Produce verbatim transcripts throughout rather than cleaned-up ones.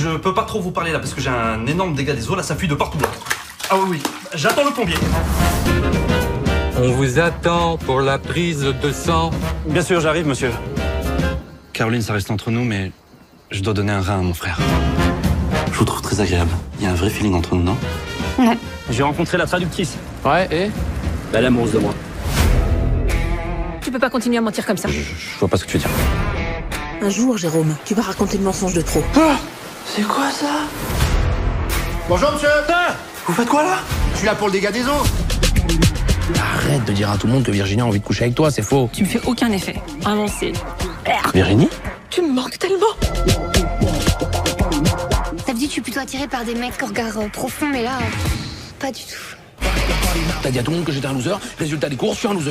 je peux pas trop vous parler là parce que j'ai un énorme dégât des eaux, là ça fuit de partout là. Ah oui, oui, j'attends le plombier. On vous attend pour la prise de sang. Bien sûr, j'arrive, monsieur. Caroline, ça reste entre nous, mais je dois donner un rein à mon frère. Je vous trouve très agréable. Il y a un vrai feeling entre nous, non? Ouais. J'ai rencontré la traductrice. Ouais, et Elle est amoureuse de moi. Tu peux pas continuer à mentir comme ça. Je, je vois pas ce que tu veux dire. Un jour, Jérôme, tu vas raconter le mensonge de trop. Ah, c'est quoi ça? Bonjour monsieur. Ah, vous faites quoi là? Je suis là pour le dégât des eaux. Arrête de dire à tout le monde que Virginie a envie de coucher avec toi, c'est faux. Tu me fais aucun effet. Vraiment, c'est... Virginie? Tu me manques tellement. D'habitude, je suis plutôt attirée par des mecs au regard euh, profond, mais là, euh, pas du tout. T'as dit à tout le monde que j'étais un loser, résultat des courses, je suis un loser.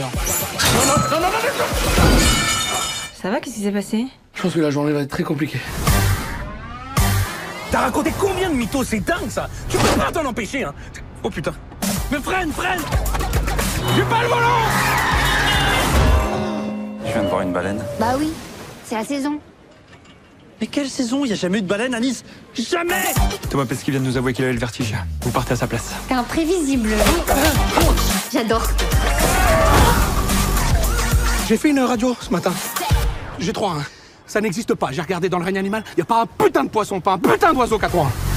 Ça va, qu'est-ce qui s'est passé? Je pense que la journée va être très compliquée. T'as raconté combien de mythos? C'est dingue ça. Tu peux pas t'en empêcher, hein. Oh putain. Mais freine, freine. J'ai pas le volant. Je viens de voir une baleine. Bah oui, c'est la saison. Mais quelle saison? Il y a jamais eu de baleine à Nice. Jamais. Thomas Pesquet vient de nous avouer qu'il avait le vertige. Vous partez à sa place. T'es imprévisible. J'adore. J'ai fait une radio ce matin. J'ai trois un. Ça n'existe pas. J'ai regardé dans le règne animal. Y a pas un putain de poisson, pas un putain d'oiseau qu'à trois un.